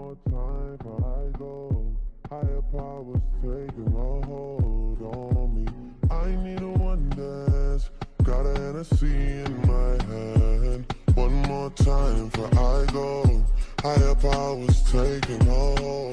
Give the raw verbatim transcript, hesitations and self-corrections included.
more time before I go. Higher powers taking a hold on me. I need a one dance, got a Hennessy in my hand. One more time before I go. Higher powers taking a hold.